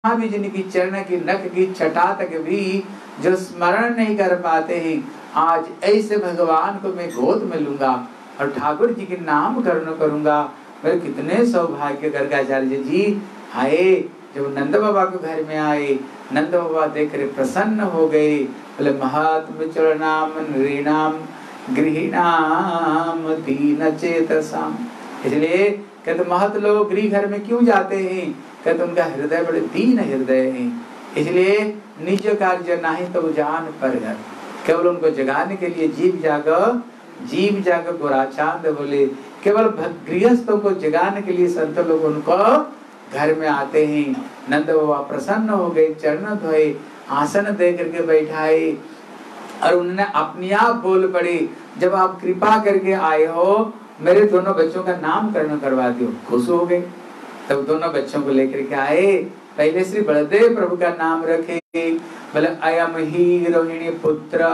भी जिनकी चरण की नख की छटा तक भी जो स्मरण नहीं कर पाते हैं, आज ऐसे भगवान को मैं गोद में लूंगा और ठाकुर जी के नाम करूंगा। मेरे कितने सौभाग्य गर्गाचार्य जी आए, जब नंद बाबा के घर में आए, नंद बाबा देख कर प्रसन्न हो गए। बोले महात्म चरणाम नृणाम गृहिणाम दीन चेतसाम। इसलिए कहते महत लोग गृह घर में क्यों जाते हैं, कहते उनका हृदय बड़े दीन हृदय है, इसलिए निज कार्य नहीं तो जान पर घर। केवल उनको जगाने के लिए जीव जाग गोरा चांद बोले, केवल गृहस्थों को जगाने के लिए संत लोग उनको घर में आते हैं। नंद बाबा प्रसन्न हो गए, चरण धोए, आसन दे करके बैठाए और उन्होंने अपने आप बोल पड़े, जब आप कृपा करके आए हो मेरे दोनों बच्चों का नामकरण करवा दो। खुश हो गए, तब दोनों बच्चों को लेकर के आए। पहले श्री बलदेव प्रभु का नाम रखे, बोले अयम ही रोहिणी पुत्र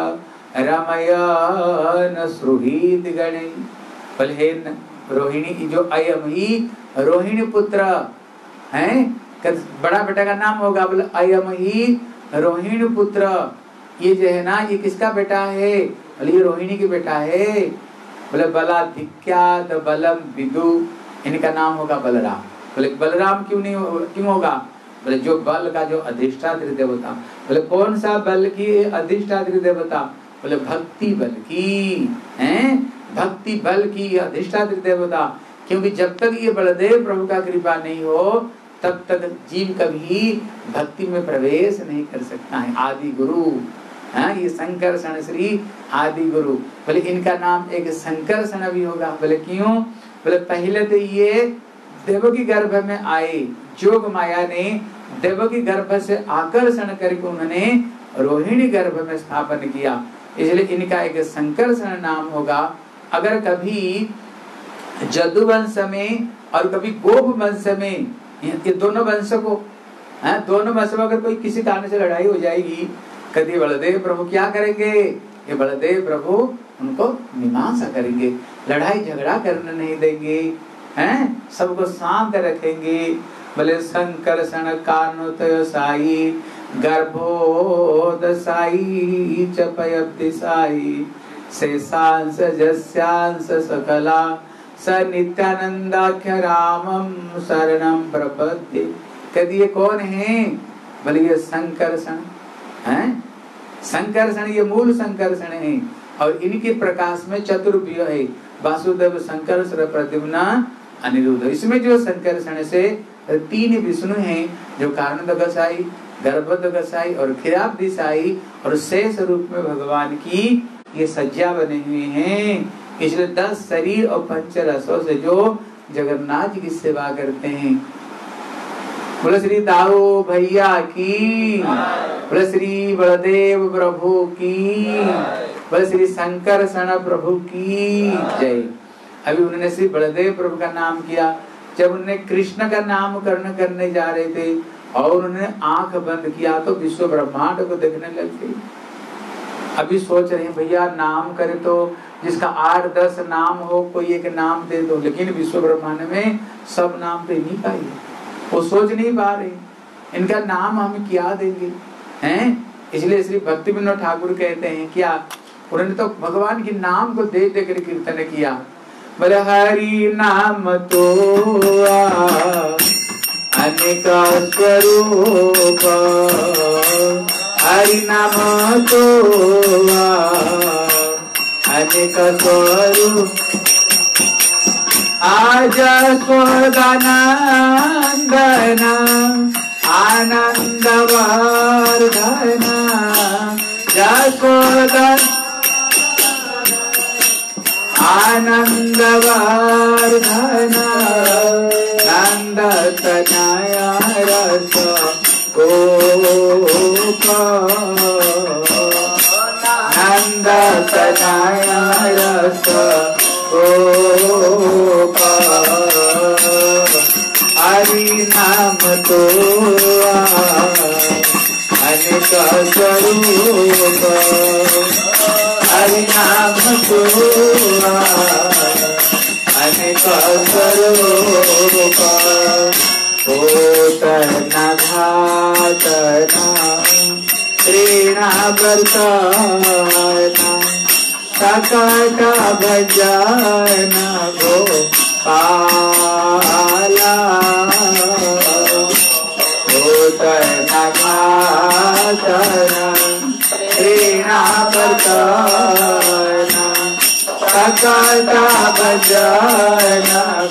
रमयन सुहृद गणे। बोले हे रोहिणी, जो अयम ही रोहिणी पुत्र है, बड़ा बेटा का नाम होगा, बोले अयम ही रोहिणी पुत्र। ये जो है ना, ये किसका बेटा है, बोले ये रोहिणी की बेटा है। बोले बलाधिक्याद बलम विदु, इनका नाम होगा बलराम। बोले बलराम क्यों होगा, बोले जो बल का जो अधिष्ठात्री देवता। बोले कौन सा बल की अधिष्ठात्री देवता, बोले भक्ति बल की है, भक्ति बल की अधिष्ठात्री देवता। क्योंकि जब तक ये बलदेव प्रभु का कृपा नहीं हो तब तक जीव कभी भक्ति में प्रवेश नहीं कर सकता है। आदि गुरु, हाँ, ये संकर्षण श्री आदि गुरु। बोले इनका नाम एक संकर्षण भी होगा। बोले क्यों, बोले पहले तो ये देवकी गर्भ में आए, जोग माया ने देवकी गर्भ से आकर्षण करके उन्होंने रोहिणी गर्भ में स्थापन किया, इसलिए इनका एक संकर्षण नाम होगा। अगर कभी जदु वंश में और कभी गोप वंश में, ये दोनों वंश को, दोनों वंश में अगर कोई किसी कारण से लड़ाई हो जाएगी, कभी बलदेव प्रभु क्या करेंगे, ये बलदेव प्रभु उनको मीमांसा करेंगे, लड़ाई झगड़ा करने नहीं देंगे, हैं, सबको शांत रखेंगे। बोले संकर्षण कानुतय साई गर्भोदसाई चपयब्दिसाई शेषांश जस्यांश सकला स नित्यानंदाख्य रामम शरणम प्रपद्ये। कहती ये कौन है, बोले ये संकर्षण है, संकर्षण ये मूल संकर्षण है और इनके प्रकाश में चतुर्व्यूह है, वासुदेव संकर्षण प्रद्युम्न अनिरुद्ध। इसमें जो संकर्षण से तीन विष्णु हैं, जो कारण गोसाई, गर्भद गोसाई और क्षीराब्दी साई, और शेष रूप में भगवान की ये सज्जा बने हुए हैं। इसलिए 10 शरीर और 5 रसों से जो जगन्नाथ जी की सेवा करते हैं। बोले श्री दाऊ भैया की, बोले श्री बलदेव प्रभु की, बोले श्री संकर्षण प्रभु की जय। अभी उन्होंने श्री बलदेव प्रभु का नाम किया, जब उन्होंने कृष्ण का नाम करने जा रहे थे और उन्होंने आंख बंद किया तो विश्व ब्रह्मांड को देखने लग गए। अभी सोच रहे हैं भैया नाम करे तो जिसका 8-10 नाम हो, कोई एक नाम दे दो, लेकिन विश्व ब्रह्मांड में सब नाम तो इन्हीं का ही है। वो सोच नहीं पा रहे इनका नाम हम क्या देंगे, हैं? इसलिए श्री भक्ति विनोद ठाकुर कहते हैं क्या, उन्होंने तो भगवान के नाम को दे दे कर कीर्तन किया। बोले हरि नाम तो अनेक स्वरूप, हरि नाम तो अनेक स्वरूप, आज स्वदानंदना आनंद वर्धना, जसोदन आनंद वर्धना, नंद तनया रस गोपा, नंद तनया रस गोपा, हरि नाम तो अनेक स्वरूप, हरि नाम तो अनेक स्वरूप, होत न तृणावर्तना सकट भजन गोपाला भूतन घातन तृणावर्तना सकट भजन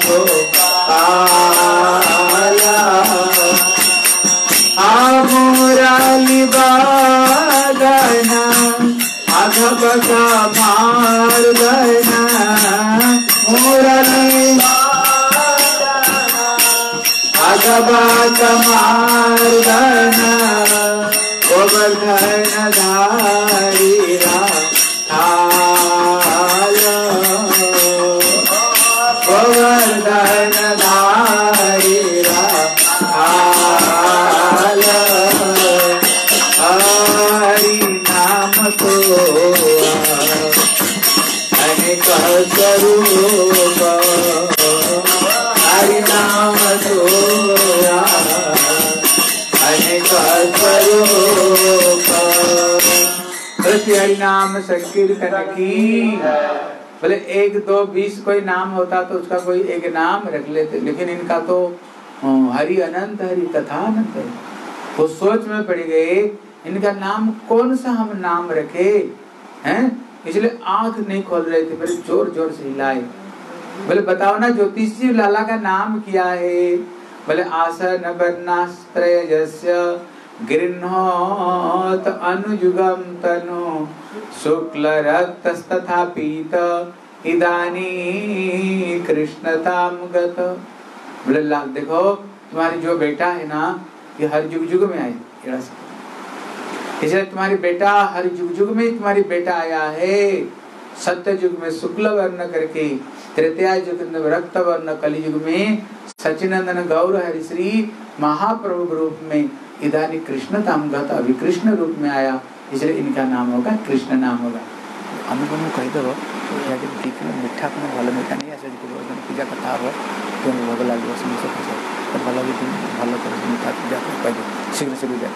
गोपाला मुरली बागना अघब का मार्गना मुरली अघब का मार्गना गोवर्धन धारी गोवर्धन धारी हरि नाम तो अनेक स्वरूप हरि नाम तो अनेक स्वरूप। हरि नाम संकीर्तन की बोले 1 2 20 कोई नाम होता तो उसका कोई एक नाम रख लेते, लेकिन इनका तो हरि अनंत हरि कथा अनंत है। वो सोच में पड़ गए इनका नाम कौन सा हम नाम रखे हैं, इसलिए आंख नहीं खोल रहे थे, बोले जोर जोर से हिलाए। बोले बताओ ना ज्योतिष जी लाला का नाम क्या है? बोले आसन वर्णास्त्रयस्य गृह्णोत अनुयुगम तनु शुक्ल रक्तस्तथा पीत इदानी कृष्णताम गत। बोले लाल देखो तुम्हारी जो बेटा है ना ये हर युग युग में आए, इसलिए तुम्हारी बेटा हर युग युग में तुम्हारी बेटा आया है। सत्य युग में शुक्ल वर्ण करके, त्रेता युग में रक्त वर्ण, कलि युग में सचिनंदन गौर हरि श्री महाप्रभु रूप में इदानी कृष्ण तामगत अभी कृष्ण रूप में आया, इसलिए इनका नाम होगा कृष्ण नाम होगा। अनुपम कहीदेव मीठा को भल मीठा नहीं आसे पूजा कथा हम तुम भोग लगे समस्त भल भी भल मीठा पूजा कर शीघ्र शीघ्र जाए।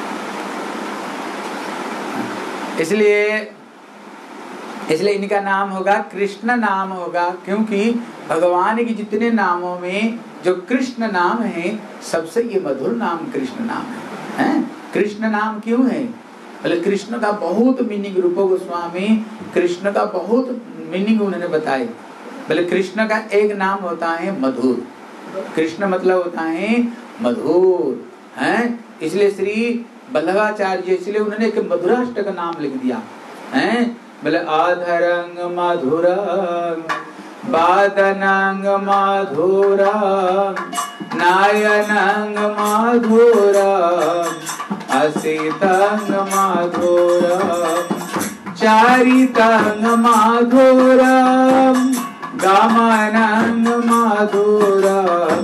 इसलिए इनका नाम होगा कृष्ण नाम होगा, क्योंकि भगवान के जितने नामों में जो कृष्ण नाम है सबसे ये मधुर नाम कृष्ण नाम है। कृष्ण नाम क्यों है? बोले कृष्ण का बहुत मीनिंग, रूप गोस्वामी कृष्ण का बहुत मीनिंग उन्होंने बताए। बोले कृष्ण का एक नाम होता है मधुर, कृष्ण मतलब होता है मधुर है। इसलिए श्री बल्लभाचार्य इसलिए उन्होंने एक मधुराष्टक नाम लिख दिया है। बोले आधरंग मधुरंग बादनंग मधुरंग नायनंग मधुरंग असितंग मधुरंग चारितंग मधुरंग गमनंग मधुरंग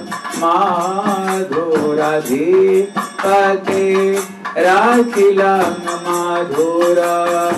माधुराधिपते राखिलंग मधुरंग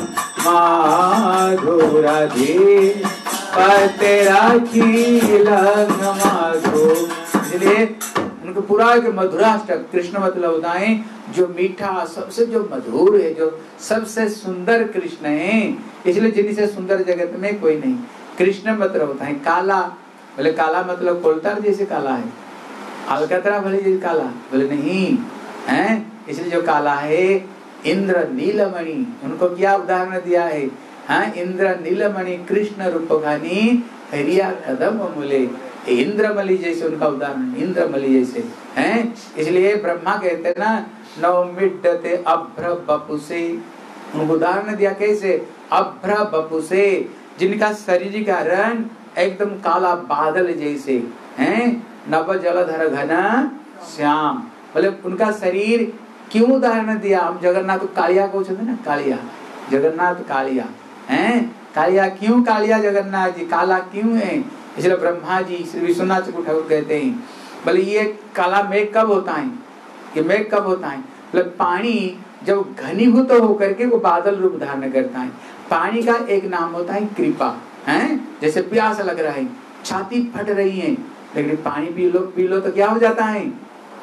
माधुराधिपते राखिलंग मधुर। इसलिए उनको पूरा के मधुराष्टक, कृष्ण मतलब होता है जो मीठा, सबसे जो मधुर है, जो सबसे सुंदर कृष्ण है। इसलिए जिनसे सुंदर जगत में कोई नहीं। कृष्ण मतलब होता है काला, बोले काला मतलब कोलतार जैसे काला है, अलकतरा भले जैसे काला, बोले नहीं है। इसलिए जो काला है इंद्र नीलमणि, उनको क्या उदाहरण दिया है? हाँ, इंद्र नीलमणि कृष्ण रूपघानी हरिया कदम मूले, इंद्रमलि जैसे उनका उदाहरण, इंद्रमलि जैसे हैं। इसलिए ब्रह्मा कहते हैं ना नवमिड्डते अभ्र बपुसे, उनको उदाहरण दिया कैसे? अभ्र बपुसे, जिनका शरीर का रंग एकदम काला बादल जैसे हैं। नव जलधर घना श्याम, बोले उनका शरीर क्यों उदाहरण दिया? हम जगन्नाथ कालिया को कहते ना, कालिया जगन्नाथ कालिया हैं। कालिया क्यों? कालिया जगन्नाथ जी काला क्यों है? इसलिए ब्रह्मा जी श्री विश्वनाथ ठाकुर कहते हैं, बोले ये काला मेघ कब होता है? ये मेघ कब होता है? बोले पानी जब घनीभूत होकर के वो बादल रूप धारण करता है। पानी का एक नाम होता है कृपा है। जैसे प्यास लग रहा है, छाती फट रही है, लेकिन पानी पी लो तो क्या हो जाता है?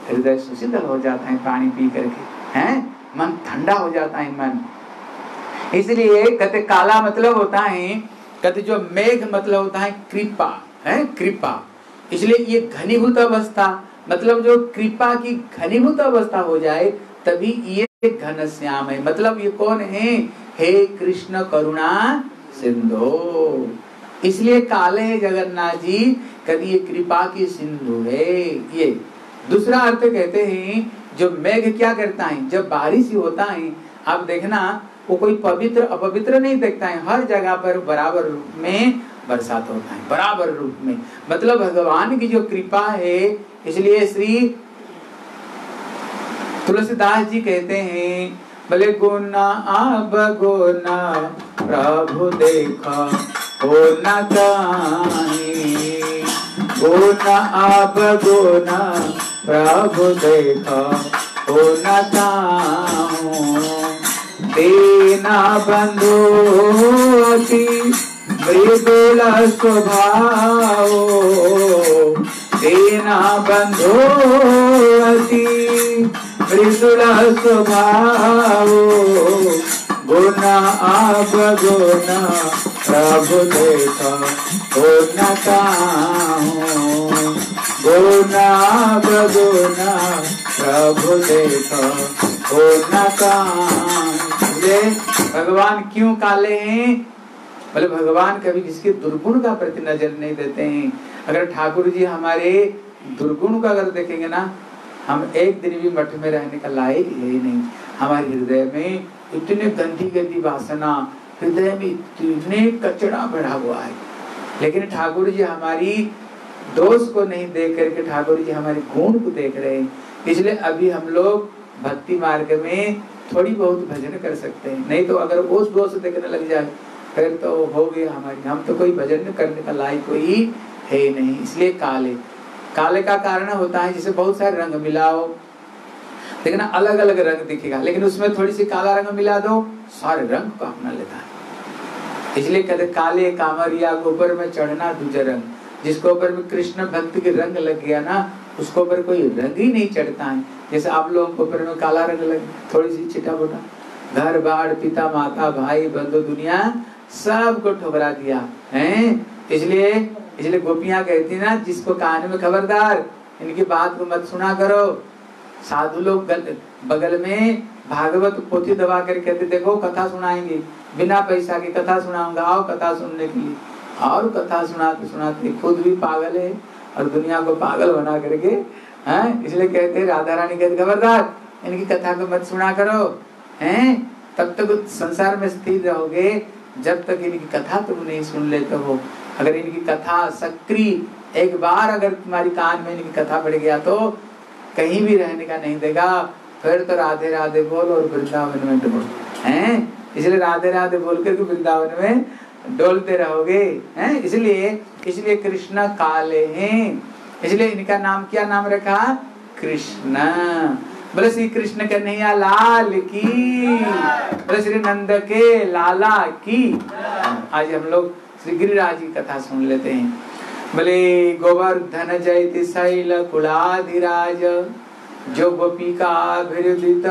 हृदय सुशीतल हो जाता है पानी पी करके, हैं, मन ठंडा हो जाता है मन। इसलिए कहते काला मतलब होता है, कहते जो मेघ मतलब होता है कृपा, है कृपा। इसलिए ये घनीभूत अवस्था, मतलब जो कृपा की घनीभूत अवस्था हो जाए तभी ये घनश्याम है। मतलब ये कौन है? हे कृष्ण करुणा सिंधु। इसलिए काले है जगन्नाथ जी, कभी ये कृपा की सिंधु है। ये दूसरा अर्थ कहते हैं जो मेघ क्या करता है, जब बारिश होता है आप देखना वो कोई पवित्र अपवित्र नहीं देखता है, हर जगह पर बराबर रूप में बरसात होता है, बराबर रूप में। मतलब भगवान की जो कृपा है। इसलिए श्री तुलसीदास जी कहते हैं, भले गुना अब गुना प्रभु देखा हो न कहीं, गुना अब गुना प्रभु देखा हो न काहूं, दीना बंधु अति मृदुल स्वभाव, दीना बंधु अति मृदुल स्वभाव, गुना अब गुना प्रभु देखा हो न काहूं, गुना अब गुना प्रभु देखा हो न काहूं। भगवान क्यों काले हैं? बोले भगवान कभी किसी दुर्गुण का प्रति नजर नहीं देते हैं। अगर ठाकुर जी हमारे दुर्गुण का अगर देखेंगे ना, हम एक दिन भी मठ में रहने का लायक है ही नहीं। हमारे हृदय में इतने गंदी गंदी वासना, हृदय में इतने कचरा भरा हुआ है, लेकिन ठाकुर जी हमारी दोष को नहीं देख करके ठाकुर जी हमारे गुण को देख रहे हैं। इसलिए अभी हम लोग भक्ति मार्ग में थोड़ी बहुत भजन कर सकते हैं, नहीं तो अगर वो दोष देखने लग जाए फिर तो हो गया हमारी, हम तो कोई भजन करने का लायक कोई है नहीं। इसलिए काले, काले का कारण होता है जिसे बहुत सारे रंग मिलाओ, देखना अलग अलग रंग दिखेगा, लेकिन उसमें थोड़ी सी काला रंग मिला दो सारे रंग को अपना लेता है। इसलिए कहते काले कामरिया गोबर में चढ़ना दूजा रंग। जिसको ऊपर में कृष्ण भक्ति के रंग लग गया ना, उसको ऊपर कोई रंग ही नहीं चढ़ता है। जैसे आप लोगों को ऊपर में काला रंग लग थोड़ी सी छिटा बोटा, घर बार पिता माता भाई बंधु दुनिया सबको ठुकरा दिया है। इसलिए गोपियां कहती ना, जिसको कान में खबरदार, इनकी बात को मत सुना करो। साधु लोग बगल में भागवत पोथी दबा कर कहते देखो कथा सुनाएंगे, बिना पैसा की कथा सुनाऊंगा, आओ कथा सुनने के लिए। और कथा सुनाते सुनाते खुद भी पागल है और दुनिया को पागल बना करके हैं। इसलिए कहते राधा रानी कहते खबरदार इनकी कथा को मत सुना करो, हैं तब तक संसार में स्थिर रहोगे जब तक इनकी कथा तुम नहीं सुन लेते हो। अगर इनकी कथा सक्रिय एक बार अगर तुम्हारी कान में इनकी कथा पड़ गया तो कहीं भी रहने का नहीं देगा, फिर तो राधे राधे बोल और वृंदावन में डोल, हैं। इसलिए राधे राधे बोल करके वृंदावन में डोलते रहोगे, हैं। इसलिए कृष्ण काले हैं, इसलिए इनका नाम क्या नाम रखा? कृष्ण। बोले श्री कृष्ण कन्हैया लाल की, बोले श्री नंद के लाला की। आज हम लोग श्री गिरिराज की कथा सुन लेते हैं। बोले गोवर्धन जयति शैल कुलाधिराज, जो गोपिका विरुदित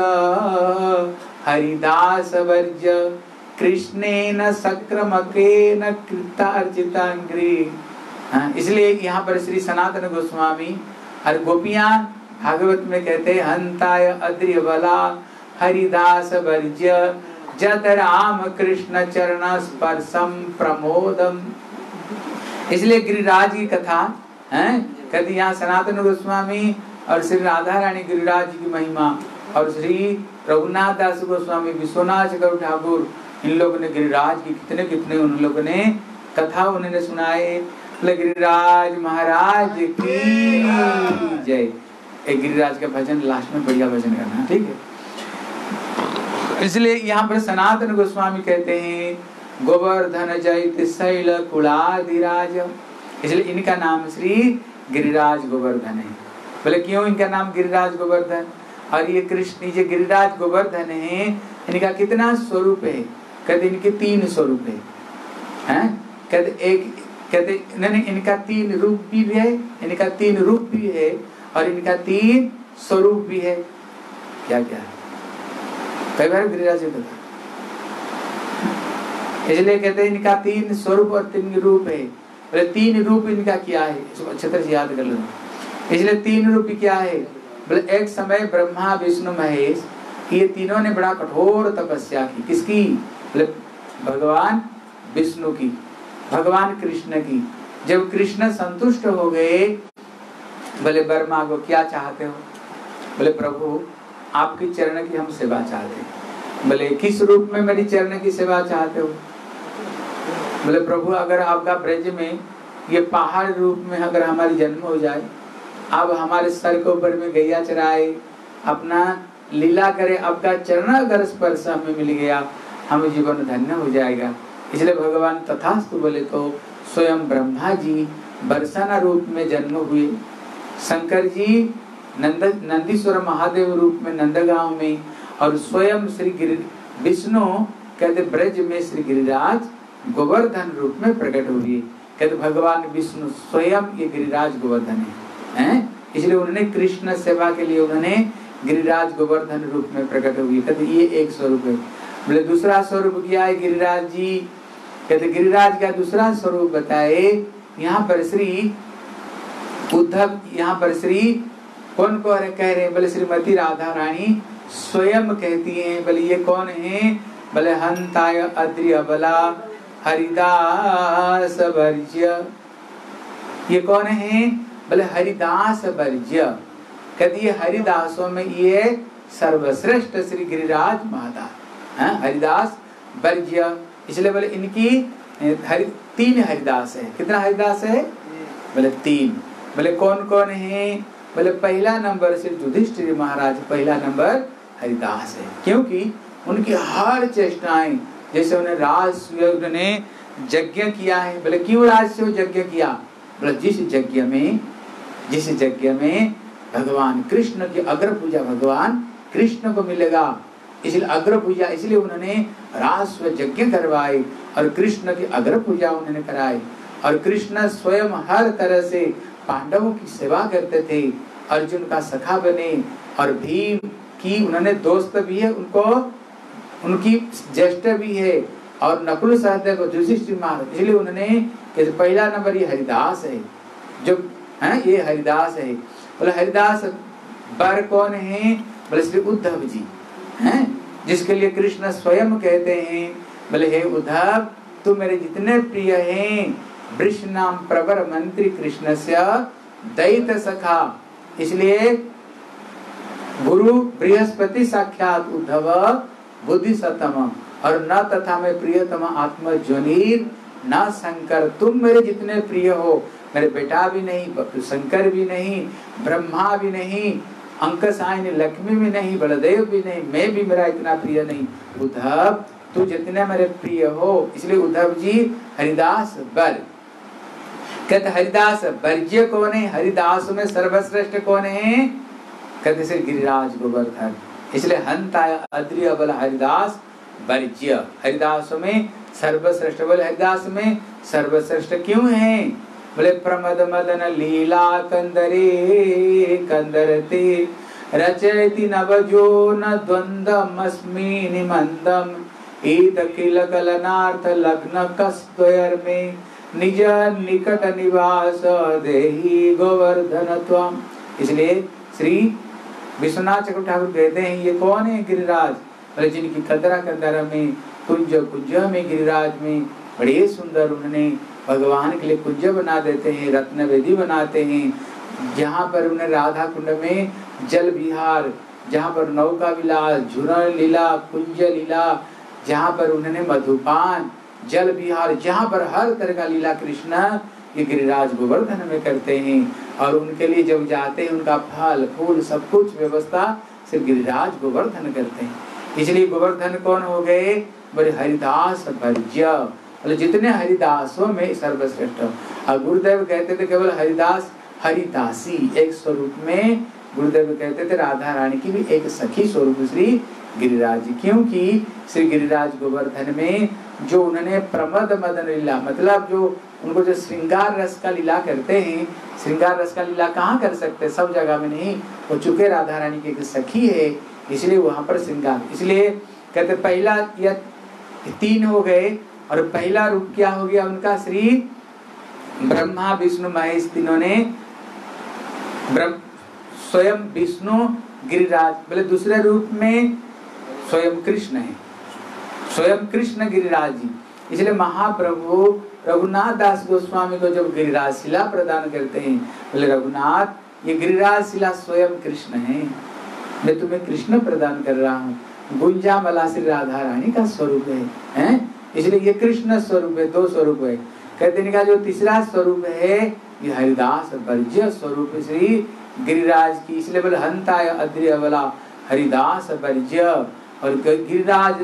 हरिदास वर्ज, कृष्णेन सक्रमकेन कृतार्जितांग्री। इसलिए यहाँ पर श्री सनातन गोस्वामी और गोपियां भागवत में कहते हैं हंताय अद्रिय बला हरिदास वर्ज्य, जत राम कृष्ण चरण स्पर्शम प्रमोदम। इसलिए गिरिराज की कथा है कहते यहाँ सनातन गोस्वामी और श्री राधा रानी गिरिराज की महिमा और श्री रघुनाथ दास गोस्वामी विश्वनाथ ठाकुर इन लोगों ने गिरिराज की कितने कितने उन लोगों ने कथा उन्होंने सुनाए। गिरिराज महाराज की जय। एक गिरिराज का भजन लास्ट में बढ़िया भजन करना, ठीक है। इसलिए यहाँ पर सनातन गोस्वामी कहते हैं गोवर्धन जयति शैल कुलाधिराज, इसलिए इनका नाम श्री गिरिराज गोवर्धन है। बोले क्यों इनका नाम गिरिराज गोवर्धन? और ये कृष्ण जो गिरिराज गोवर्धन है इनका कितना स्वरूप है? कहते इनके 3 स्वरूप है। कहते नहीं इनका 3 रूप भी है, इनका 3 रूप भी है और इनका 3 स्वरूप भी है। क्या क्या है? कई बार गिरिराज जी बता, इसलिए कहते हैं इनका 3 स्वरूप और 3 रूप है। बोले 3 रूप इनका क्या है, इसको अच्छे तरह से याद कर लो। इसलिए 3 रूप क्या है? बोले एक समय ब्रह्मा विष्णु महेश, ये तीनों ने बड़ा कठोर तपस्या की। किसकी? बोले भगवान विष्णु की, भगवान कृष्ण की। जब कृष्ण संतुष्ट हो गए, बोले ब्रह्मा को क्या चाहते हो? बोले प्रभु आपकी चरण की हम सेवा चाहते हैं। बोले किस रूप में मेरी चरण की सेवा चाहते हो? बोले प्रभु अगर आपका ब्रज में ये पहाड़ रूप में अगर हमारी जन्म हो जाए, आप हमारे सर के ऊपर में गैया चराए, अपना लीला करे, आपका चरण अगर स्पर्श हमें मिल गया, हम जीवन धन्य हो जाएगा। इसलिए भगवान तथास्तु बोले तो स्वयं ब्रह्मा जी बरसाना रूप में जन्म हुए, शंकर जी नंदीश्वर महादेव रूप में नंदगांव में, और स्वयं श्री विष्णु कहते ब्रज में श्री गिरिराज गोवर्धन रूप में प्रकट हुए। कहते भगवान विष्णु स्वयं ये गिरिराज गोवर्धन है, इसलिए उन्होंने कृष्ण सेवा के लिए उन्होंने गिरिराज गोवर्धन रूप में प्रकट हुए। कहते ये एक स्वरूप है। बोले दूसरा स्वरूप क्या है गिरिराज जी? कहते गिरिराज का दूसरा स्वरूप बताए। यहाँ पर श्री उद्धव, यहाँ पर श्री कौन को कह रहे हैं? बोले श्रीमती राधा रानी स्वयं कहती हैं। बोले ये कौन है? बोले हंताय अद्रि अबला हरिदास वर्ज्य। ये कौन है? बोले हरिदास वर्ज्य। कहती है हरिदासों में ये सर्वश्रेष्ठ श्री गिरिराज माता, हरिदास वर्ज्य। इसलिए बोले इनकी 3 हरिदास है। कितना हरिदास है? बोले 3। बोले कौन कौन है? बोले पहला नंबर से युधिष्ठिर महाराज, पहला नंबर हरिदास है, क्योंकि उनकी हर चेष्टाएं, जैसे उन्हें राजसूय ने यज्ञ किया है। बोले क्यों राजसूय यज्ञ किया? बोले जिस यज्ञ में भगवान कृष्ण की अग्र पूजा भगवान कृष्ण को मिलेगा, इसलिए अग्र पूजा, इसलिए उन्होंने राजसूय यज्ञ करवाए और कृष्ण की अग्र पूजा उन्होंने कराई। और कृष्ण स्वयं हर तरह से पांडवों की सेवा करते थे, अर्जुन का सखा बने, और भीम की उन्होंने दोस्त भी है, उनको उनकी ज्येष्ठ भी है, और नकुल सहदेव युधिष्ठिर महाराज, इसलिए उन्होंने पहला नंबर ये हरिदास है, जो है ये हरिदास है। बोले हरिदास बर कौन है? बोले श्री उद्धव जी हैं, जिसके लिए कृष्ण स्वयं कहते हैं, बोले हे उद्धव तू मेरे जितने प्रिय हैं, वृषनाम प्रवर मंत्री कृष्णस्य दैत सखा। इसलिए गुरु बृहस्पति साक्षात उद्धव बुद्धि सतम, और न तथा में प्रियतम आत्म ज्वनीर न शंकर। तुम मेरे जितने प्रिय हो, मेरे बेटा भी नहीं, शंकर भी नहीं, ब्रह्मा भी नहीं, अंकसायनी लक्ष्मी भी नहीं, बलदेव भी नहीं, मैं भी मेरा इतना प्रिय नहीं। उद्धव तू जितने मेरे प्रिय हो, इसलिए उद्धव जी हरिदास बर। कहते हरिदास वर्ज्य कौन है? हरिदास में सर्वश्रेष्ठ कौन है? कहते श्री गिरिराज गोवर्धन। इसलिए हंता अद्रि अबल हरिदास वर्ज्य, हरिदास में सर्वश्रेष्ठ। बोले हरिदास में सर्वश्रेष्ठ क्यों है? बोले प्रमद मदन लीला कंदरे कंदरते रचयति नवजो न द्वंद्वमस्मि निमंदम ईद किल कलनार्थ लग्न कस्त्वयर में निज निकट निवास देहि गोवर्धन त्वम। इसलिए श्री विश्वनाथ चक्रवर्ती ठाकुर कहते हैं ये कौन है गिरिराज? बोले जिनकी कंदरा कंदरा में कुंज कुंज में गिरिराज में बड़े सुंदर उन्होंने भगवान के लिए कुंज बना देते हैं, रत्न वेदी बनाते हैं, जहाँ पर उन्हें राधा कुंड में जल विहार, जहाँ पर नौका विलास, झूरण लीला, कुंज लीला, जहाँ पर उन्होंने मधुपान, जल विहार, जहाँ पर हर तरह का लीला कृष्ण ये गिरिराज गोवर्धन में करते हैं। और उनके लिए जब जाते हैं उनका फल फूल सब कुछ व्यवस्था सिर्फ गिरिराज गोवर्धन करते हैं। इसलिए गोवर्धन कौन हो गए? बोले हरिदास वर्ज्य। बोले जितने हरिदासों में सर्वश्रेष्ठ। और गुरुदेव कहते थे केवल हरिदास हरिदासी एक स्वरूप में, गुरुदेव कहते थे राधा रानी की भी एक सखी स्वरूप श्री गिरिराज जी, क्योंकि श्री गिरिराज गोवर्धन में जो उन्होंने प्रमद मदन लीला, मतलब जो उनको जो श्रृंगार रस का लीला करते हैं, श्रृंगार रस का लीला कहाँ कर सकते, सब जगह में नहीं, वो चूंकि राधा रानी की सखी है इसलिए वहां पर श्रृंगार। इसलिए कहते पहला या 3 हो गए, और पहला रूप क्या हो गया उनका, श्री ब्रह्मा विष्णु महेश तीनों ने, स्वयं विष्णु गिरिराज, बोले दूसरे रूप में स्वयं कृष्ण है, स्वयं कृष्ण गिरिराज जी। इसलिए महाप्रभु रघुनाथ दास गोस्वामी को जब गिरिराज शिला प्रदान करते हैं, बोले रघुनाथ ये गिरिराज शिला स्वयं कृष्ण है, मैं तुम्हें कृष्ण प्रदान कर रहा हूँ, गुंजा मला श्री राधा रानी का स्वरूप है, इसलिए ये कृष्ण स्वरूप है, 2 स्वरूप है। कहते हैं जो तीसरा स्वरूप है ये हरिदास वर्ज्य स्वरूप श्री गिरिराज की, इसलिए बोले हंताय अद्रियवला हरिदास वर्ज्य। और गिरिराज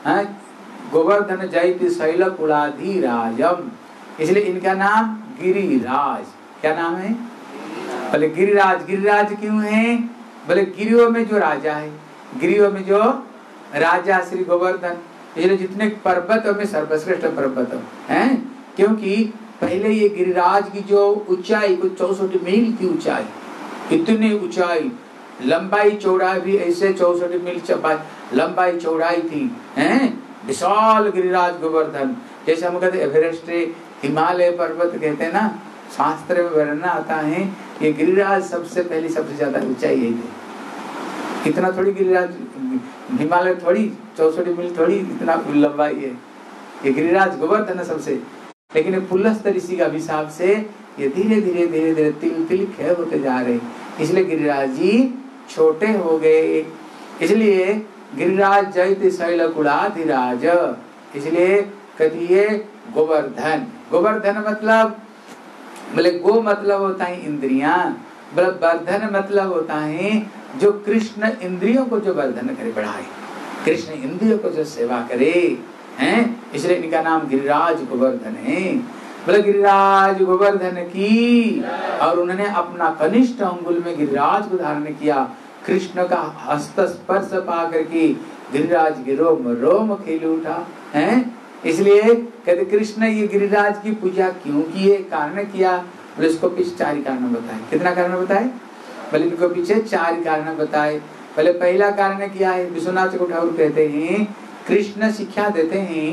गोवर्धन जयति शैल कुलाधिराजम, इसलिए इनका नाम गिरिराज। क्या नाम है, बोले गिरिराज। गिरिराज क्यों है, बोले गिरियों में जो राजा है, गिरियों में जो राजा श्री गोवर्धन, इसलिए जितने पर्वतों में सर्वश्रेष्ठ पर्वत है, क्योंकि पहले ये गिरिराज की जो ऊंचाई कुछ 64 मील की ऊंचाई, इतनी ऊंचाई, लंबाई चौड़ाई भी ऐसे 64 मील लंबाई चौड़ाई थी, हैं विशाल गिरिराज गोवर्धन। जैसे हम कहते एवरेस्ट हिमालय पर्वत कहते हैं ना, शास्त्र में वर्णन आता है ये गिरिराज सबसे पहले सबसे ज्यादा ऊंचाई है। इतना थोड़ी गिरिराज हिमालय थोड़ी 64 मील थोड़ी इतना लंबाई है, ये गिरिराज गोवर्धन सबसे। लेकिन पुलस्त ऋषि का अभिशाप से ये धीरे धीरे धीरे धीरे तिल तिल क्षय होते जा रहे, इसलिए गिरिराज जी छोटे हो गए। इसलिए गिरिराज जयति शैल कुलाधिराज, इसलिए कहिए गोवर्धन। गोवर्धन मतलब बोले गो मतलब होता है इंद्रियां, बोले वर्धन मतलब होता है जो कृष्ण इंद्रियों को जो वर्धन करे, बढ़ाए, कृष्ण इंद्रियों को जो सेवा करे, हैं, इसलिए इनका नाम गिरिराज गोवर्धन है। बोले गिरिराज गोवर्धन की, और उन्होंने अपना कनिष्ठ अंगुल में गिरिराज को धारण किया, कृष्ण का हस्त स्पर्श पा करके गिरिराज के रोम रोम खिल उठा, हैं। इसलिए कहते कृष्ण ये गिरिराज की पूजा क्यों किए, कारण किया, बोले इसको पीछे 4 कारण बताए। कितना कारण बताए, बोले इनको पीछे 4 कारण बताए। पहले पहला कारण क्या है, विश्वनाथ ठाकुर कहते हैं कृष्ण शिक्षा देते हैं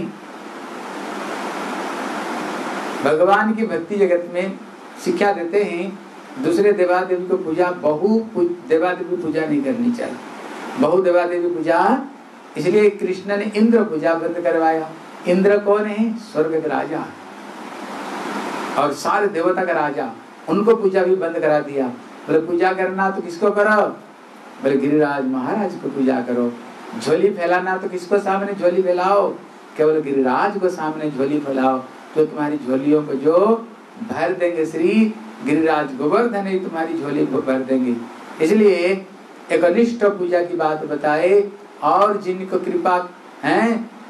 भगवान की भक्ति जगत में शिक्षा देते हैं, दूसरे देवादेवी को पूजा देवादेवी पूजा नहीं करनी चाहिए, बहु देवादेवी पूजा। इसलिए कृष्ण ने इंद्र पूजा बंद करवाया। इंद्र कौन है, स्वर्ग का राजा और सारे देवता का राजा, उनको पूजा भी बंद करा दिया। बोले पूजा करना तो किसको करो, बोले गिरिराज महाराज को पूजा करो। झोली फैलाना तो किसको सामने झोली फैलाओ, केवल गिरिराज को सामने झोली फैलाओ, तो तुम्हारी झोलियों को जो भर देंगे श्री गिरिराज गोवर्धन ही तुम्हारी झोली को भर देंगे। इसलिए एक अनिष्ट पूजा की बात बताए, और जिनको कृपा है,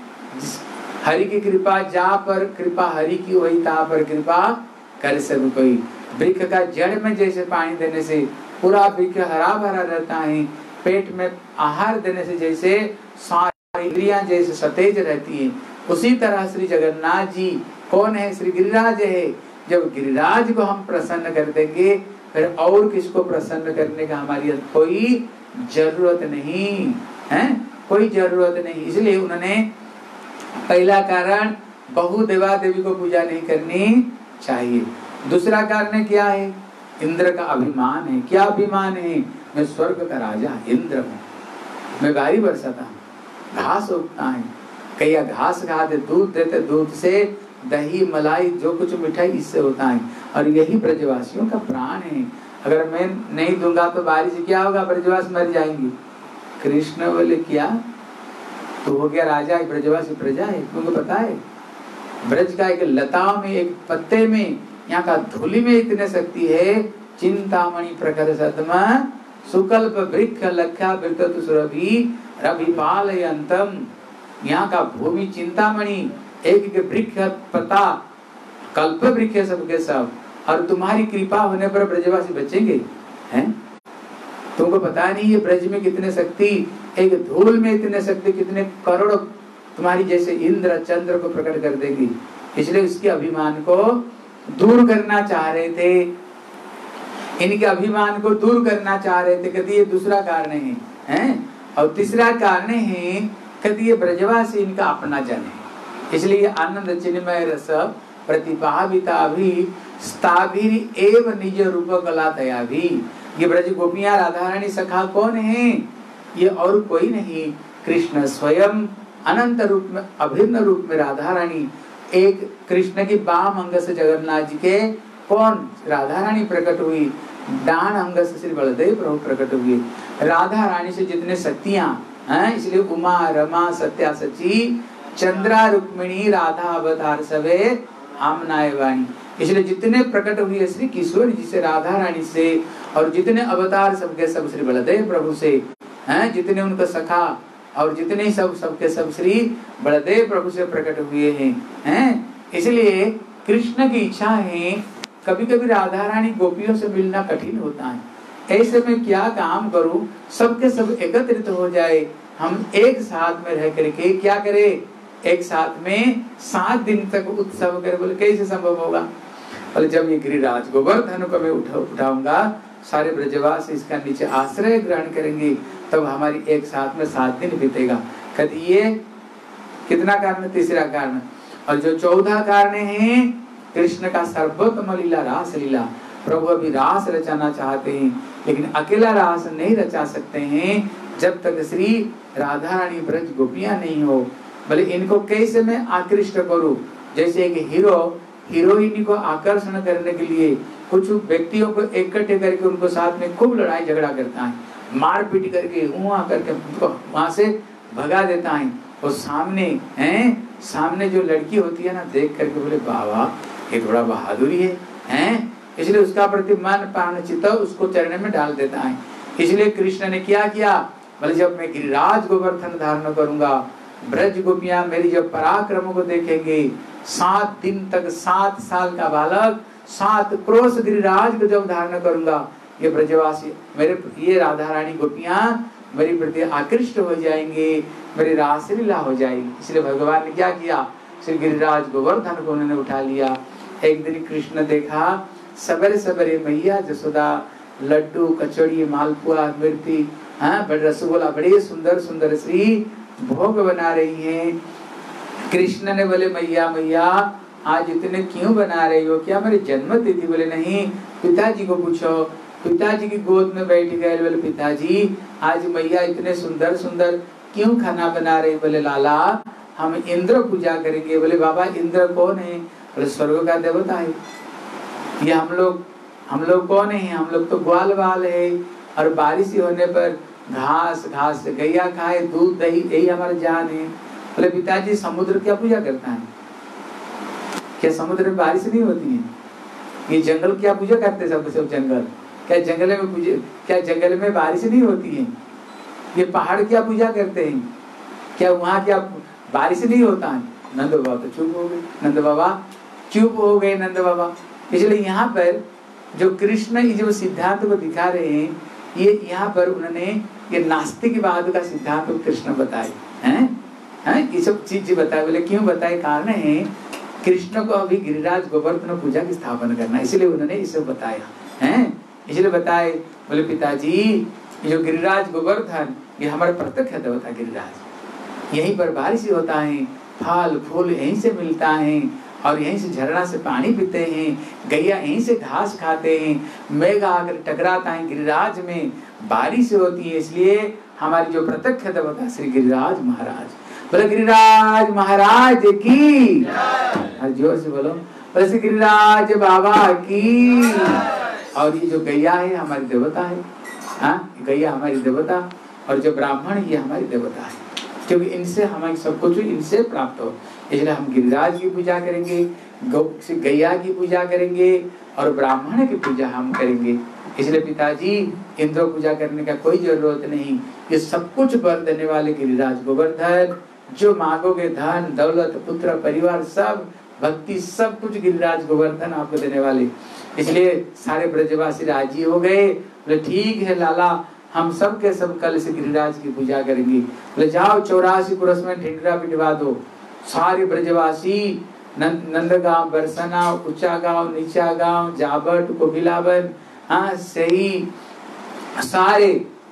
हरि की कृपा जहाँ पर कृपा हरि की वही तहाँ पर कृपा कर सब कोई। वृक्ष का जड़ में जैसे पानी देने से पूरा वृक्ष हरा भरा रहता है, पेट में आहार देने से जैसे सारी इंद्रियां जैसे सतेज रहती हैं, उसी तरह श्री जगन्नाथ जी कौन है, श्री गिरिराज है। जब गिरिराज को हम प्रसन्न कर देंगे, फिर और किसको प्रसन्न करने का हमारी कोई जरूरत नहीं है, कोई जरूरत नहीं। इसलिए उन्होंने पहला कारण बहु देवा देवी को पूजा नहीं करनी चाहिए। दूसरा कारण क्या है, इंद्र का अभिमान है। क्या अभिमान है, मैं स्वर्ग का राजा इंद्र हूँ, मैं बारी बरसाता हूँ, घास उगता है, कई घास खाते, दूध देते, दूध से दही मलाई जो कुछ मिठाई इससे होता है, और यही ब्रजवासियों का प्राण है। अगर मैं नहीं दूंगा तो बारिश क्या होगा, ब्रजवासी मर जाएंगे। कृष्ण बोले क्या, तो हो गया राजा, ब्रजवासी प्रजा है, तुमको पता है ब्रज का एक लताओं में एक पत्ते में, यहाँ का धूलि में इतने शक्ति है। चिंतामणि प्रखर सतमा सुकल्प वृक्ष लख्या वृत्त सुरभि रभिपाल अंतम। यहाँ का भूमि चिंतामणि, एक एक वृक्ष पता कल्प वृक्ष सबके सब, और तुम्हारी कृपा होने पर ब्रजवासी बचेंगे, हैं? तुमको पता नहीं ये ब्रज में कितने शक्ति, एक धूल में इतने शक्ति, कितने करोड़ तुम्हारी जैसे इंद्र चंद्र को प्रकट कर देगी। इसलिए उसके अभिमान को दूर करना चाह रहे थे, इनके अभिमान को दूर करना चाह रहे थे। कहते ये दूसरा कारण है, हैं? और तीसरा कारण है कहते ये ब्रजवासी इनका अपना जन है, इसलिए आनंद चिन्मय रस प्रतिभाविता भी स्थाभिरी एव निज रूप कला दया भी। ये ब्रज गोपियां राधा रानी सखा कौन है? ये और कोई नहीं, कृष्ण स्वयं अनंत रूप में, अभिन्न रूप में राधा रानी। एक कृष्ण की बाम अंग से जगन्नाथ जी के कौन? राधा रानी प्रकट हुई, डान अंग से श्री बलदेव प्रभु प्रकट हुए। राधा रानी से जितने शक्तियां हैं, इसलिए उमा रमा सत्या सची चंद्रा रुक्मिणी राधा अवतार सवे आमनाय वाणी। इसलिए जितने प्रकट हुए श्री किशोर जी से, राधा रानी से, और जितने अवतार सबके सब श्री बलदेव प्रभु से हैं, जितने उनका सखा और जितने सबके सब श्री बलदेव प्रभु से प्रकट हुए हैं। इसलिए कृष्ण की इच्छा है, कभी कभी राधा रानी गोपियों से मिलना कठिन होता है, ऐसे में क्या काम करूं, सबके सब एकत्रित हो जाए, हम एक साथ में रह करके क्या करें, एक साथ में 7 दिन तक उत्सव करें। बोले कैसे संभव होगा? बोले जब ये गिरिराज गोवर्धन को मैं उठाऊंगा, सारे ब्रजवासी इसका नीचे आश्रय ग्रहण करेंगे, तब हमारी एक साथ में 7 दिन बीतेगा। कहती ये कितना कारण? तीसरा कारण। और जो 14 कारण है कृष्ण का सर्वोत्तम लीला रास लीला। प्रभु अभी रास रचाना चाहते हैं, लेकिन अकेला रास नहीं रचा सकते हैं जब तक श्री राधा रानी ब्रज गोपियां नहीं हो। बोले इनको कैसे मैं आकृष्ट करूं? जैसे एक हीरो हीरोइन को आकर्षण करने के लिए कुछ व्यक्तियों को इकट्ठे करके उनको साथ में खूब लड़ाई झगड़ा करता है, मारपीट करके उनको वहां से भगा देता है। और सामने जो लड़की होती है ना, देख करके बोले बाबा ये थोड़ा बहादुरी है, इसलिए उसका प्रति मन प्राण चित्त उसको चरण में डाल देता है। इसलिए कृष्ण ने क्या किया? बोले जब मैं गिरिराज गोवर्धन धारण करूंगा, ब्रज गोपियां मेरी जब पराक्रम को देखेंगे, 7 दिन तक 7 साल का बालक 7 क्रोश गिरिराज को जब धारण करूंगा, ये ब्रजवासी मेरे, ये राधा रानी गोपियां मेरी प्रति आकृष्ट हो जाएंगे, मेरी रासलीला हो जाएगी। इसलिए भगवान ने क्या किया? श्री गिरिराज गोवर्धन को उन्होंने उठा लिया। एक दिन कृष्ण देखा सवेरे सवेरे मैया जसोदा लड्डू कचौड़ी मालपुआ मिर्ची बड़े रसगुल्ला बड़े सुंदर सुंदर श्री भोग बना रही हैं। कृष्ण ने बोले मैया मैया आज इतने क्यों बना रही हो? क्या मेरी जन्म तिथि? बोले नहीं, पिताजी को पूछो। पिताजी की गोद में बैठ गए। बोले पिताजी आज मैया इतने सुंदर सुंदर क्यों खाना बना रही? बोले लाला हम इंद्र पूजा करेंगे। बोले बाबा इंद्र कौन है? बोले स्वर्ग का देवता है। ये हम लोग कौन है? हम लोग तो ग्वाल बाल है, और बारिश होने पर घास गैया खाए, दूध दही, यही हमारा जान है। बोले पिताजी समुद्र क्या पूजा करता है? क्या समुद्र में बारिश नहीं होती है? ये जंगल क्या पूजा करते सब जंगल? क्या जंगल में बारिश नहीं होती है? ये पहाड़ क्या पूजा करते हैं? क्या वहाँ क्या बारिश नहीं होता है? नंद बाबा तो चुप हो गए। नंद बाबा इसलिए यहाँ पर जो कृष्ण जो सिद्धांत को दिखा रहे हैं, ये यहाँ पर उन्होंने ये नास्तिकवाद का सिद्धांत कृष्ण बताए हैं, ये सब चीज बताए। बोले क्यों बताए? कारण है कृष्ण को अभी गिरिराज गोवर्धन पूजा की स्थापना करना, इसलिए उन्होंने इसे बताया हैं। इसलिए बताए बोले पिताजी ये जो गिरिराज गोवर्धन ये हमारे प्रत्यक्ष देवता गिरिराज, यहीं पर बारिश होता है, फल फूल यहीं से मिलता है, और यहीं से झरना से पानी पीते हैं, गैया यहीं से घास खाते हैं, मेघ आकर टकराता है गिरिराज में, बारिश होती है। इसलिए हमारी जो प्रत्यक्ष देवता श्री गिरिराज महाराज। बोले गिरिराज महाराज की, और जोर से बोलो बोले श्री गिरिराज बाबा की। और ये जो गैया है हमारी देवता है, गैया हमारी देवता, और जो ब्राह्मण ये हमारी देवता है, क्योंकि इनसे हमारी सब कुछ इनसे प्राप्त हो। इसलिए हम गिरिराज की पूजा करेंगे, गैया की पूजा करेंगे, और ब्राह्मण की पूजा हम करेंगे। इसलिए पिताजी इंद्र पूजा करने का कोई जरूरत नहीं, ये सब कुछ वर देने वाले गिरिराज गोवर्धन, जो मांगोगे धन दौलत पुत्र परिवार सब भक्ति सब कुछ गिरिराज गोवर्धन आपको देने वाले। इसलिए सारे ब्रजवासी राजी हो गए। बोले ठीक है लाला, हम सब के सब कल से गिरिराज की पूजा करेंगे। बोले जाओ 84 पुरुष में ढिंडरा पिटवा दो। सारे ब्रजवासी नंदगांव, बरसना, ऊंचा गांव, नीचा गांव, जाबट, कोकिलावन, हाँ सही सारे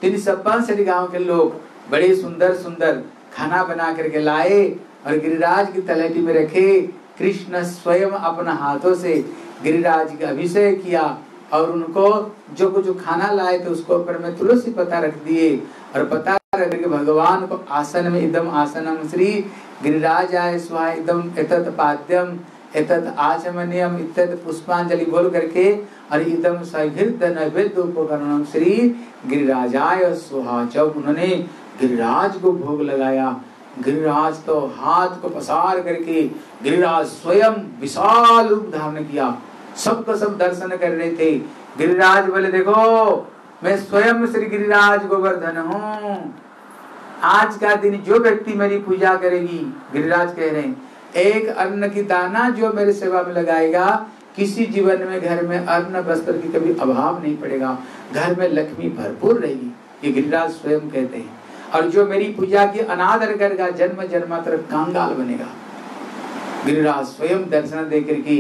365 गांव के लोग बड़े सुंदर सुंदर खाना बना करके लाए और गिरिराज की तलहटी में रखे। कृष्ण स्वयं अपना हाथों से गिरिराज का अभिषेक किया और उनको जो कुछ खाना लाए थे उसको ऊपर में तुलसी पत्ता रख दिए और पत्ता रख के भगवान को आसन में इदम आसनम श्री गिरिराज आय स्वाहा इदम एतत् पाद्यम एतत् आचमनीयम इत्यत पुष्पांजलि बोल करके और इदम सहित नैवेद्य उपकरणम श्री गिरिराजाय स्वाहा। जब उन्होंने गिरिराज को भोग लगाया, गिरिराज तो हाथ को पसार करके गिरिराज स्वयं विशाल रूप धारण किया। सबको सब दर्शन कर रहे थे। गिरिराज बोले देखो मैं स्वयं श्री गिरिराज गोवर्धन हूँ। आज का दिन जो व्यक्ति मेरी पूजा करेगी, गिरिराज कह रहे हैं, एक अन्न की दाना जो मेरे सेवा में लगाएगा, किसी जीवन में घर में अन्न वस्त्र की कभी अभाव नहीं पड़ेगा, घर में लक्ष्मी भरपूर रहेगी। ये गिरिराज स्वयं कहते हैं। और जो मेरी पूजा की अनादर करेगा जन्म जन्मांतर कांगाल बनेगा। गिरिराज स्वयं दर्शन देकर के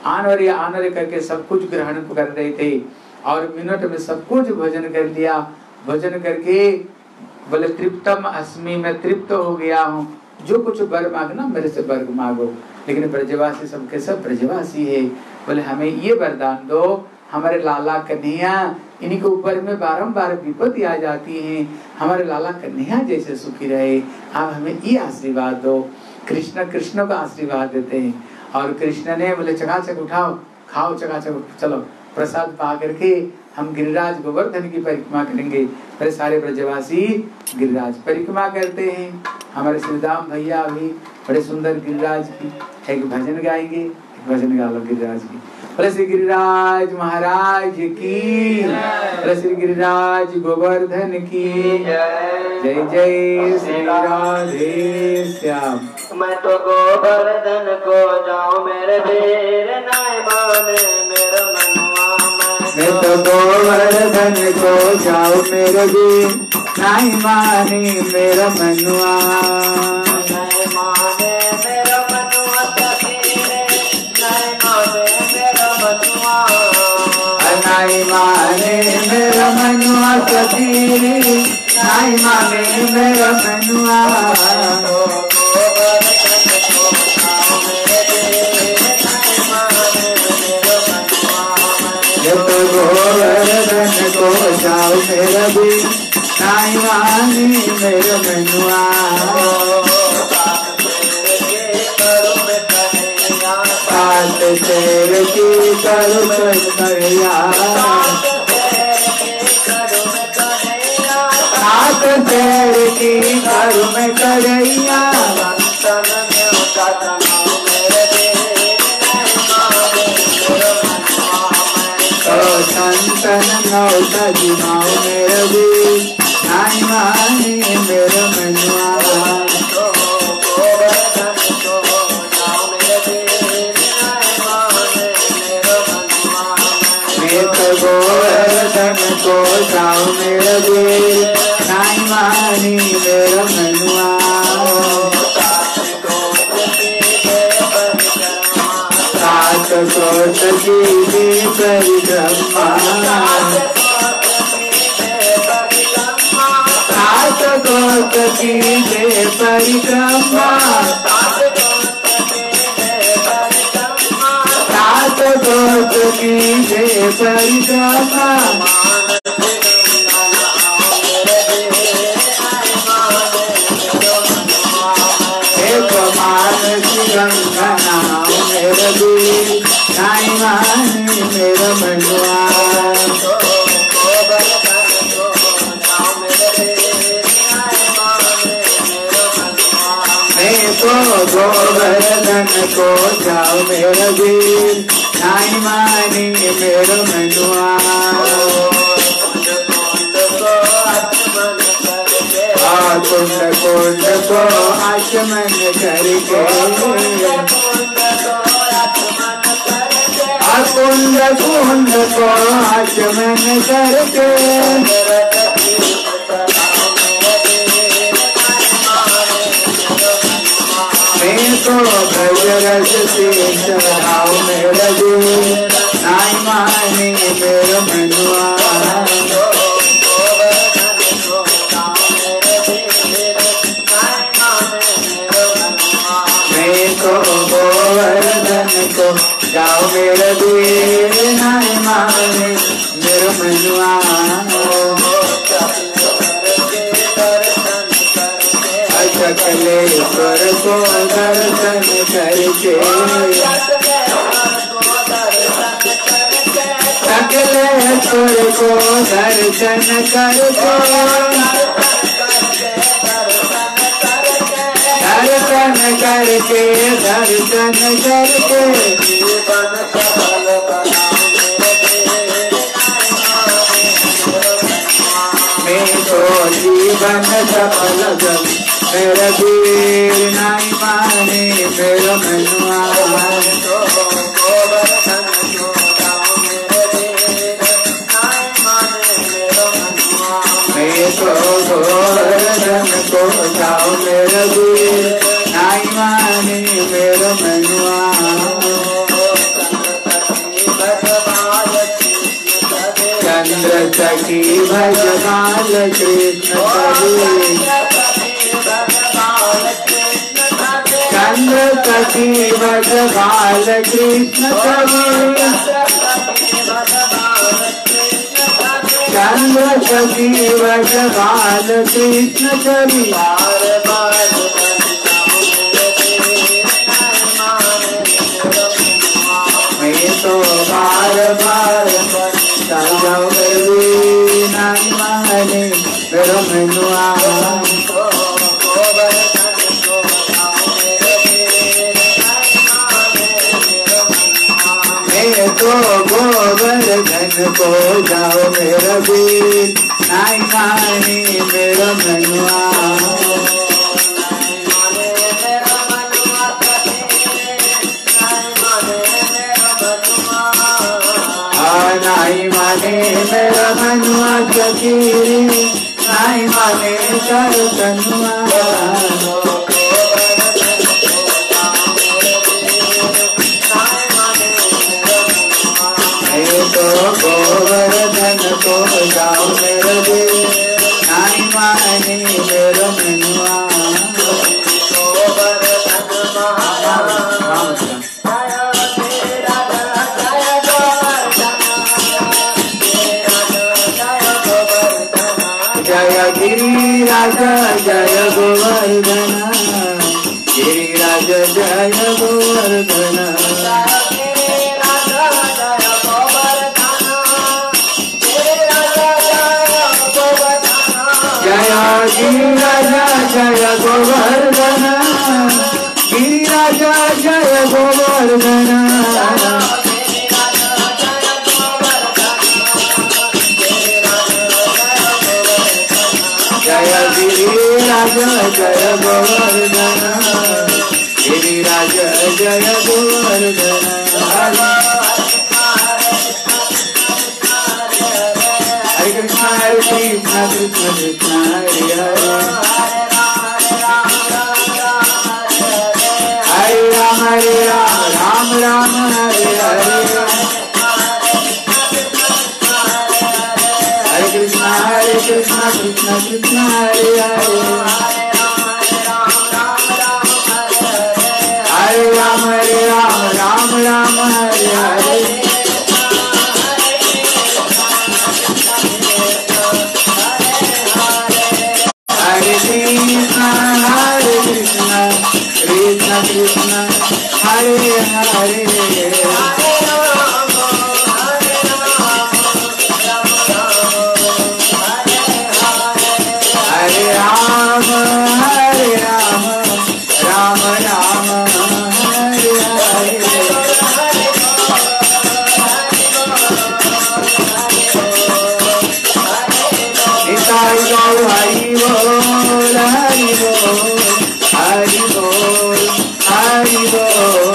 आनर करके सब कुछ ग्रहण कर रहे थे और मिनट में सब कुछ भोजन कर लिया। भोजन करके बोले तृप्तम अस्मि, मैं तृप्त हो गया हूँ, जो कुछ वर मांगना मेरे से वर मांगो। लेकिन ब्रजवासी सबके सब ब्रजवासी है, बोले हमें ये वरदान दो, हमारे लाला कन्हैया इन्हीं के ऊपर में बारंबार विपत्ति आ जाती है, हमारे लाला कन्हैया जैसे सुखी रहे, आप हमें ये आशीर्वाद दो। कृष्ण कृष्ण को आशीर्वाद देते हैं और कृष्ण ने बोले चकाचक उठाओ, खाओ चकाचक, चलो प्रसाद पा करके हम गिरिराज गोवर्धन की परिक्रमा करेंगे। फिर सारे ब्रजवासी गिरिराज परिक्रमा करते हैं। हमारे श्रीराम भैया भी बड़े सुंदर गिरिराज की एक भजन गाएंगे, एक भजन गा लो गिरिराज की। बोले श्री गिरिराज महाराज की, बोले श्री गिरिराज गोवर्धन की जय जय श्री राधे श्याम। मैं तो गोवर्धन को जाऊं मेरे वीर नाय माने मेरा मनुआ। मैं तो गोवर्धन को जाऊं मेरे वीर नाय माने मेरा मनुआ। नाय माने मेरा मनुआ सखीरे, नाय माने मेरा मनुआ। नाय माने मेरा मनुआ सखीरे, नाय माने मेरा मनुआ। गोवर्धन को जाओ मेरा भी नाई मानी मेरा मनुआ। सात शेर की करू कन्हैया, सात शेर की करू में कन्हैया। संतन नौता जिमाओ मेरा भी नाई मानी मेरा मनुआ। मैं तो गोवर्धन को जाऊं मेरा भी नाई मानी मेरा मनुआ। सात कोट की परिक्रमा, सात कोट की परिक्रमा, सात कोट की परिक्रमा। एक मानसी गंगा नाम मेरा भी नाई मानी मेरा मनुआ। मैं तो गोवर्धन को जाऊं मेरा भी नाई मानी मेरा मनुआ। कुंड कुंड को आचमन करके, कुंड कुंड को आचमन करके। मैं तो ब्रज रस से चढ़ाओ मेरा दिल नाई माने मेरा मनुआ मैं तो गोवर्धन को जाओ मेरा दिल नाई माने मेरा मनुआ सकलेश्वर को दर्शन करके सकलेश्वर को दर्शन करके दर्शन करके दर्शन करके मैं तो जीवन सफल मेरा वीर नाई माने मेरा मनुआ मैं तो गोवर्धन को जाओ मेरा वीर नाई माने मेरा मनुआ चंद्र सखी भजमाल कृष्ण कवि चंद्र सखी भजमाल कृष्ण कवि चंद्र सखी भजमाल कृष्ण कवि मैं तो बार बार जाओ नाई माने मेरा मनुआ मैं तो गोवर्धन को जाओ मेरा वीर नाई माने मेरा मनुआ नाई माने मेरा मनुआ सखीरी नाई माने कर कनुआ मैं तो गोवर्धन को जाओ मेरा दिल नाई माने मेरा मनुआ जय गिरिराज जय गोवर्धन गिरिराज जय गोवर्धन जय गिरिराज जय गोवर्धन गिरिराज जय गोवर्धन जय गिरिराज जय गोवर्धन गिरिराज जय गोवर्धन हरे कृष्ण कृष्ण कृष्ण हरे हरे हरे राम राम राम हरे हरे कृष्ण कृष्ण कृष्ण हरे हरे हरे राम राम राम हरे हरे हरे कृष्ण कृष्ण कृष्ण हरे हरे हरे राम राम राम हरे हरे निताई गौर हरि बोल हरि बोल हरि बोल हरि बोल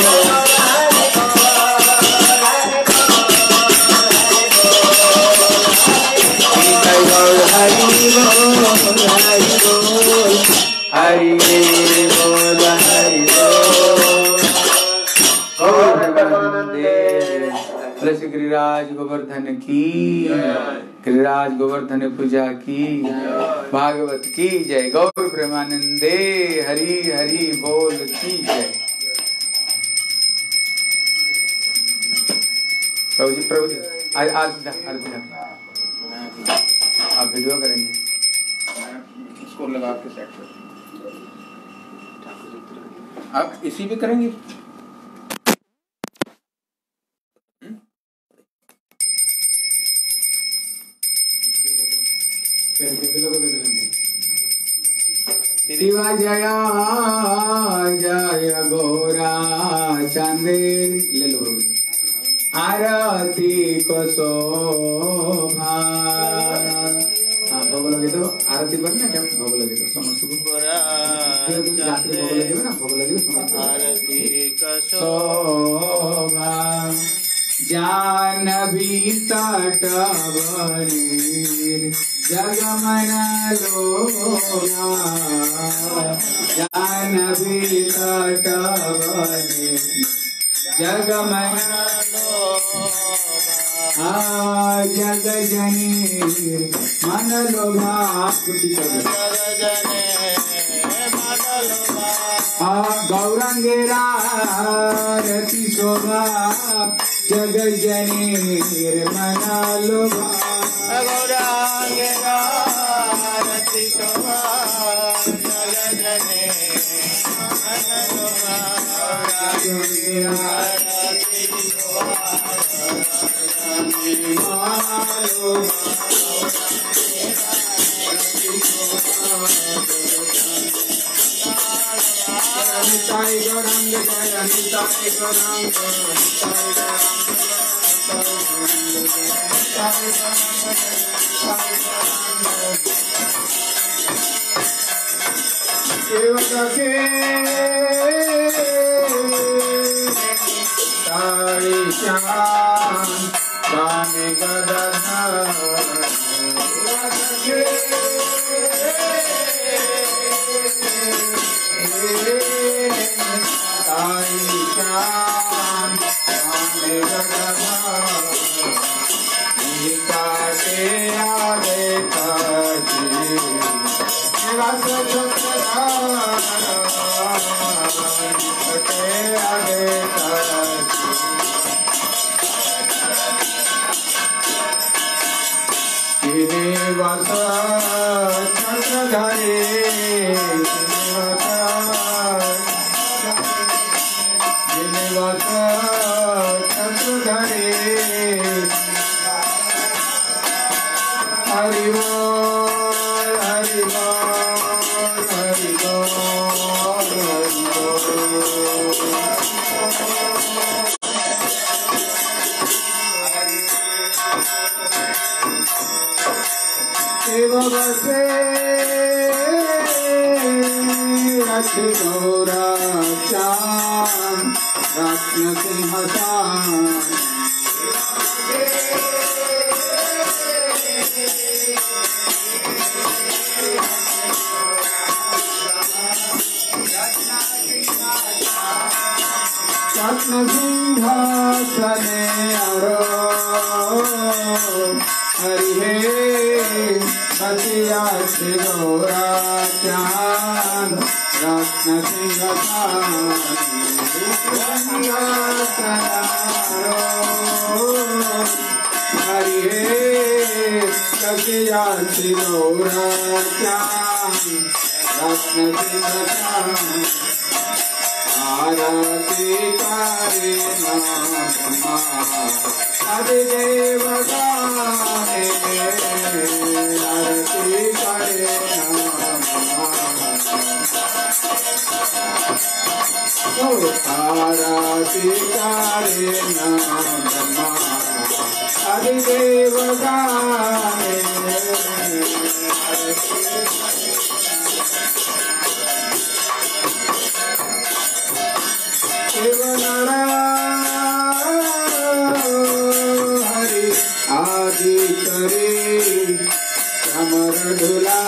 निताई गौर हरि बोल हरि बोल हरि बोल हरि बोल बोले श्री गिरिराज गोवर्धन की, गिरिराज गोवर्धन पूजा की, भागवत की जय, गौर प्रेमानंदे हरि हरि बोल की जय। प्रभु जी आज आप वीडियो करेंगे, इसको लगा के सेट कर। आप इसी पे करेंगे? शिवा जया जय गोरा चंदेर, ले लो आरती को शोभा। भोग लगे तो आरती पर ना, क्या भोग लगे तो समस्त भोग लगे ना, भोग लगे आरती का शोभा। जानवी तट बनीर जगमन लोगा, जानवी तट बनीर जगमन लोगा, जग जनीर मन लोभा, गौरंगेरा रति शोभा, जग जनीर मन लोभा, गौरंगेरा रति शोभा, जग जनीर मन लोभा, गौरंगेरा रति शोभा, निताई गौरंग जय, निताई गौरंग, सेवक के ताई श्याम स्वामी गदाधर, श्रीनिवास चक्रधारी, श्रीनिवास चक्रधारी, हरि बोल हरि बोल हरि बोल हरि बोल। बसे रथ गौरा चान, रत्न सिंहासन, रत्न सिंहासने आरोह, हरि हे बसिया श्री गौरा चान, रत्न सिंहासन, हरि हे बसिया श्री गौरा चान, रत्न सिंहासन। आरती करे नाम अधिदेव गाने, आरती करे नाम, आरती करे नाम अधिदेव गाने। हरि आदि करे कमर ढुला,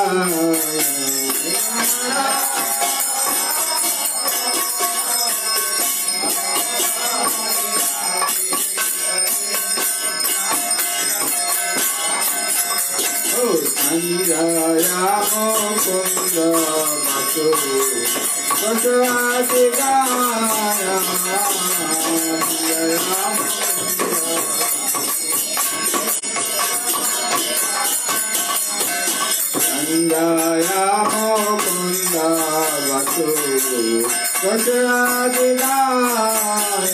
संजया मुकुंद वसु कुशादिगाय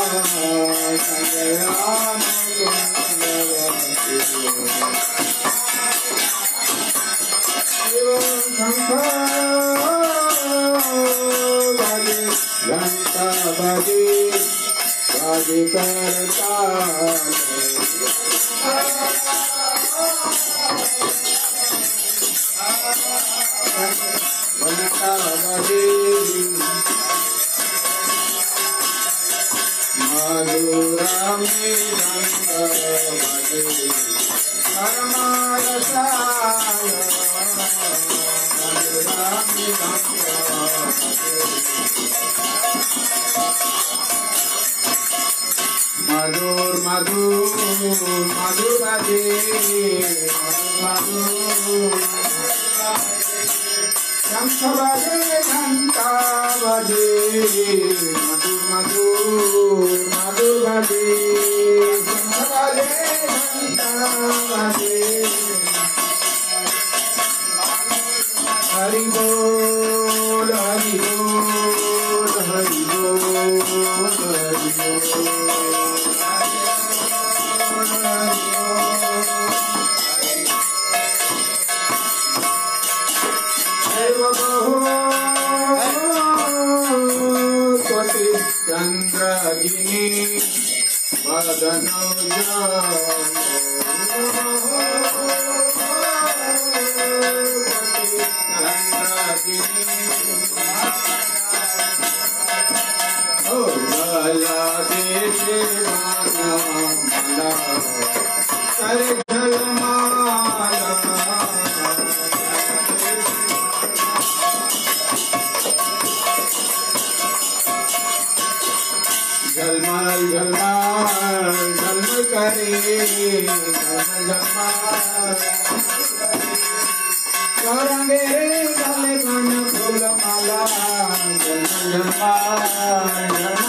संजया मुकुंद वसु घंटा बजे बाजी करता घंटा बजे मधुरा में घंटा बजे परमारसाय मधुरा में घंटा मधुर मधुर मधुर बजे मधुर शंख बजे घंटा बजे मधुर मधुर मधुर बजे शंख बजे घंटा बजे हरि बोल हरि बोल हरि बोल हरि कोटि चंद्रगिनी वदनो देशे माला कर झलमाला झलमल झलमल झलमल करे झलमल करेंगे गले मन फूल माला झलमल झलमल